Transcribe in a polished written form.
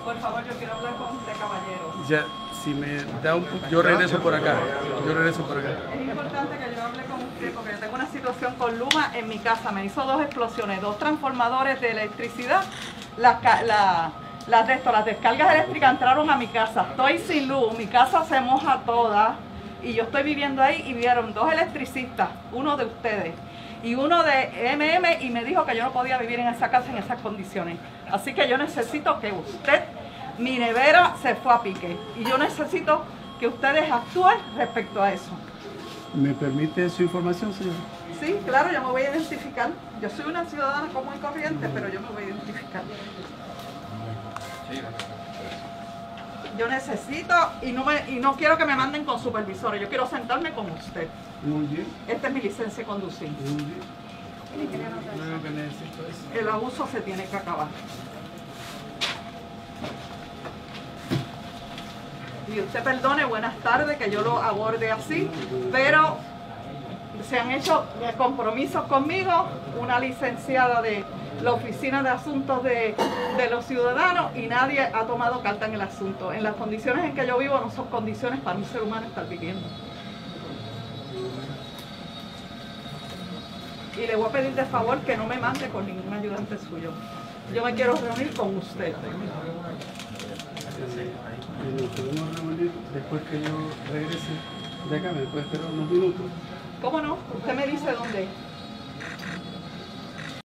Por favor, yo quiero hablar con usted, caballero. Ya, si me da yo regreso por acá. Yo regreso por acá. Es importante que yo hable con usted porque yo tengo una situación con Luma en mi casa. Me hizo 2 explosiones, 2 transformadores de electricidad. Las descargas eléctricas entraron a mi casa. Estoy sin luz, mi casa se moja toda y yo estoy viviendo ahí y vieron 2 electricistas, uno de ustedes y uno de MM, y me dijo que yo no podía vivir en esa casa en esas condiciones. Así que yo necesito que usted, mi nevera se fue a pique y yo necesito que ustedes actúen respecto a eso. ¿Me permite su información, señor? Sí, claro, yo me voy a identificar. Yo soy una ciudadana común y corriente, pero yo me voy a identificar. Yo necesito y no quiero que me manden con supervisores, yo quiero sentarme con usted. Muy bien. Esta es mi licencia de conducir. Muy bien. Creo que necesito eso. El abuso se tiene que acabar. Y usted perdone, buenas tardes, que yo lo aborde así, pero se han hecho compromisos conmigo, una licenciada de la Oficina de Asuntos de los Ciudadanos, y nadie ha tomado carta en el asunto. En las condiciones en que yo vivo no son condiciones para un ser humano estar viviendo. Y le voy a pedir de favor que no me mande con ningún ayudante suyo. Yo me quiero reunir con usted. Nos podemos reunir después que yo regrese de acá. ¿Me puede esperar unos minutos? ¿Cómo no? Usted me dice dónde.